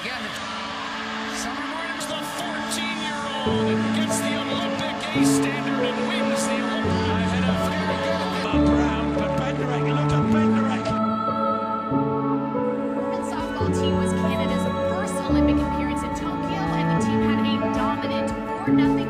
again, Summer McIntosh, the 14-year-old, gets the Olympic A standard and wins the Olympic. Ahead of very good Brown, but Bednarek, look at Bednarek. The women's softball team was Canada's first Olympic appearance in Tokyo, and the team had a dominant 4-0